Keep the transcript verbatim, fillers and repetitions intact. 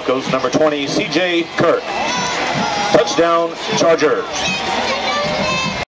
goes number twenty, C J Kirk. Touchdown, Chargers.